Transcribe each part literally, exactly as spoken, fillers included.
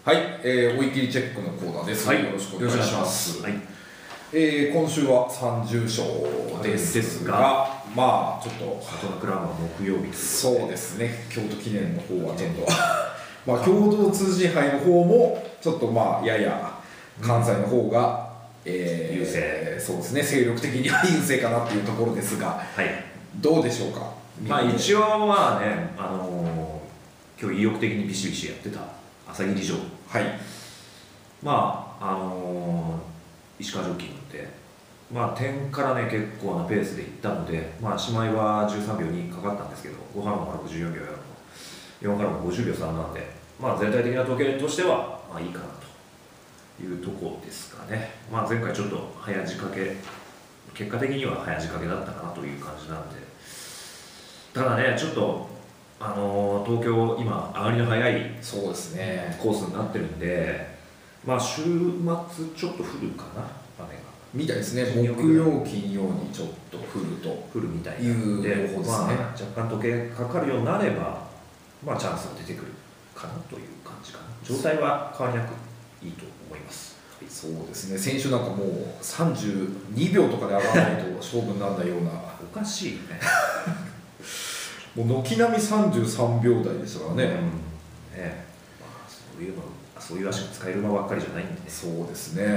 はい、えー、追い切りチェックのコーナーです。はい、よろしくお願いします。はい、えー、今週はさんじゅう勝ですですが、まあちょっとサトラクラブは木曜日、 そうですね、京都記念の方はちょっとまあ共同通信杯の方もちょっとまあやや関西の方が、うん、えー、 優勢、 そうですね、精力的には優勢かなっていうところですが、はい、どうでしょうか。 まあ一応はね、あのー、今日意欲的にビシビシやってた朝霧城、 はい、 まああのー、石川ジョッキーに乗って、まあ、点からね結構なペースでいったので、まあ、しまいはじゅうさんびょうにかかったんですけど、ご飯もろくじゅうよんびょうやるの、よんからもごじゅうびょうさんなんで、まあ、全体的な統計としてはまあいいかなというところですかね。まあ、前回ちょっと早仕掛け、結果的には早仕掛けだったかなという感じなんで、ただね、ちょっとあのー、東京、今、上がりの早いそうですねコースになってるんで、まあ、週末、ちょっと降るかな、雨が。 みたいですね、木曜、金曜にちょっと降ると降るみたいいうで、 情報ですね。 まあ、若干時計かかるようになれば、まあ、チャンスが出てくるかなという感じかな。状態は変わりなくいいと思います。 そうですね、先週なんかもうさんじゅうにびょうとかで上がらないと勝負にならないようなおかしいよねもう軒並みさんじゅうさんびょう台でしたからね、うん、 ね、まあ、そういうのそういう足が使える馬ばっかりじゃないんでね。 そうですね、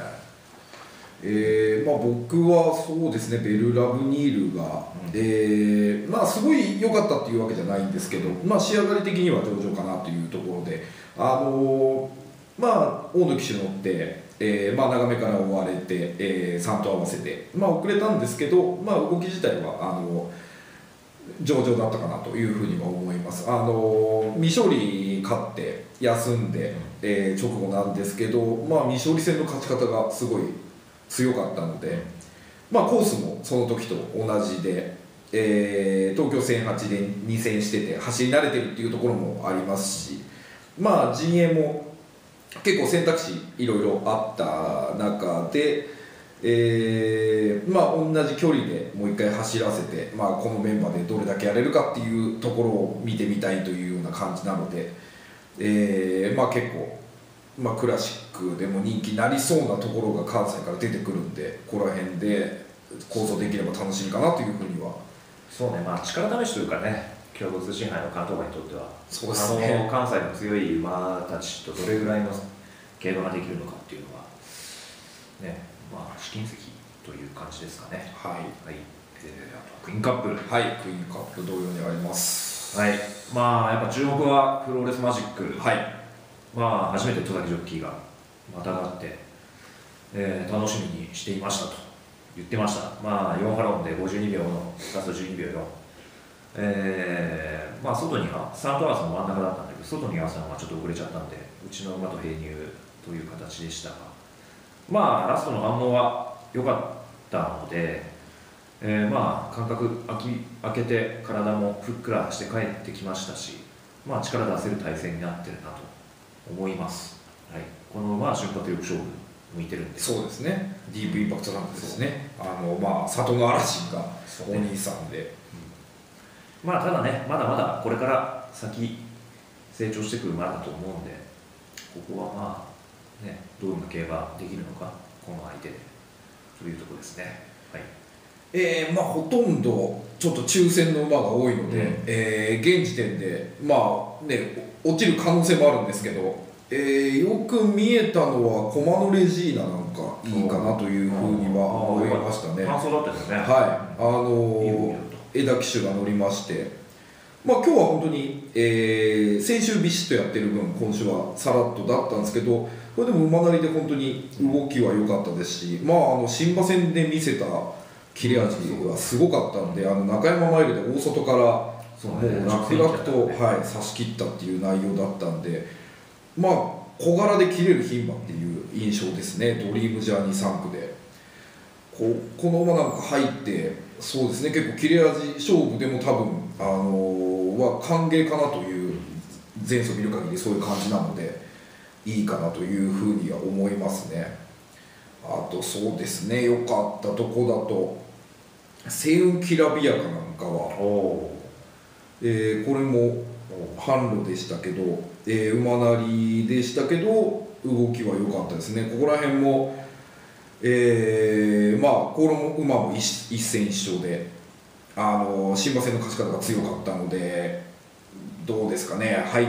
えーまあ、僕はそうですね、ベルラブニールが、うん、えー、まあ、すごい良かったっていうわけじゃないんですけど、まあ、仕上がり的には上々かなというところで、あのー、まあ、大野騎手乗って、えーまあ、長めから追われて、えー、さんと合わせて、まあ、遅れたんですけど、まあ、動き自体はあの上々だったかなというふうには思います。あの未勝利勝って休んで、えー、直後なんですけど、まあ、未勝利戦の勝ち方がすごい強かったので、まあ、コースもその時と同じで、えー、東京せんはちでに戦してて走り慣れてるっていうところもありますし、まあ、陣営も結構選択肢いろいろあった中で、えーまあ、同じ距離でもう一回走らせて、まあ、このメンバーでどれだけやれるかっていうところを見てみたいというような感じなので、えーまあ、結構、まあ、クラシックでも人気になりそうなところが関西から出てくるんで、ここら辺で構想できれば楽しみかなというふうには。 そうね、まあ、力試しというかね、共同通信杯の関東馬にとっては、 そうですね、 あの関西の強い馬たちとどれぐらいの競馬ができるのかっていうのは、ね、まあ、試金石という感じですかね。 はい、はい、 えー、あとはクイーンカップ、 はい、クイーンカップ同様にあります。 はい、まあやっぱ注目はフローレスマジック、 はい、 まあ初めて戸崎ジョッキーがまたがって、えー、楽しみにしていましたと言ってました。まあよんハロンでごじゅうにびょうのラストじゅうにびょうよん、えー、まあ外にはサントアースの真ん中だったんだけど、外に合わせたのがちょっと遅れちゃったんで、うちの馬と併入という形でしたが、まあラストの反応は良かったので、えー、まあ間隔空き開けて体もふっくらして帰ってきましたし、まあ力出せる体制になってるなと思います。はい、この馬は瞬発力勝負向いてるんで。 そうですね、ディープインパクトなんですね。あのまあ里の嵐がお兄さんで、 うん、まあただね、まだまだこれから先成長してくる馬だと思うんで、ここはまあね、どんな競馬できるのか、この相手でというところですね。はい、 えーまあ、ほとんどちょっと抽選の馬が多いので、うん、えー、現時点で、まあね、落ちる可能性もあるんですけど、えー、よく見えたのはコマノレジーナなんかいいかなというふうには思いましたね。 感想だったですね。 はい、あのー、枝騎手が乗りまして、まあ、今日は本当に、えー、先週ビシッとやってる分今週はさらっとだったんですけど、これでも馬なりで本当に動きは良かったですし、まあ、あの新馬戦で見せた切れ味がすごかったんで、あの中山マイルで大外からもう楽々と、はい、差し切ったっていう内容だったんで、まあ小柄で切れる牝馬っていう印象ですね。ドリームジャーニーさん区でこ, この馬なんか入って、そうですね、結構切れ味勝負でも多分、あのー、は歓迎かなという、前走見る限りそういう感じなのでいいかなというふうには思いますね。あとそうですね、良かったとこだと星雲きらびやかなんかは、えー、これも販路でしたけど、えー、馬なりでしたけど動きは良かったですね。ここら辺も、えー、まあこの馬も 一, 一戦一勝で、あの新馬戦の勝ち方が強かったので、どうですかね、入って、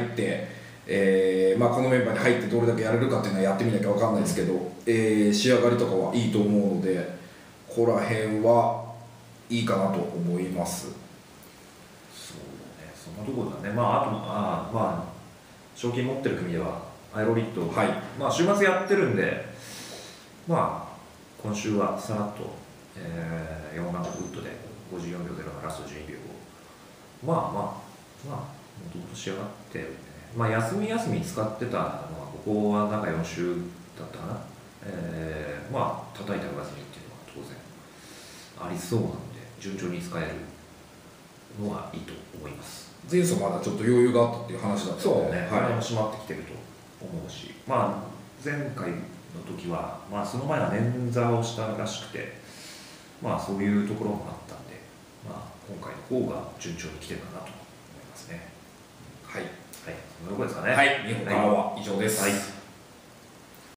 えーまあ、このメンバーに入ってどれだけやれるかっていうのはやってみなきゃ分かんないですけど、えー、仕上がりとかはいいと思うので、ここら辺はいいかなと思います。 そうね、そんなところだね。まああとあまあ賞金持ってる組ではアイロリット、 はい、まあ週末やってるんで、まあ今週はさらっと、えー、よんランクウッドでごじゅうよんびょうゼロのラストじゅうにびょうをまあまあまあもともと仕上がってるんでね、まあ休み休み使ってたのはここはなんかよん週だったかな、えー、まあ叩いて上がずにっていうのは当然ありそうなんで、順調に使えるのはいいと思います。 前走まだちょっと余裕があったっていう話だったので、 そうね、 はい、 も締まってきてると思うし、まあ前回の時は、まあ、その前は捻挫をしたらしくて、まあそういうところもあったんで、まあ今回の方が順調に来てるかなと思いますね。 はい、はい、 そんなところですかね。 はい、日本からは以上です。 はい。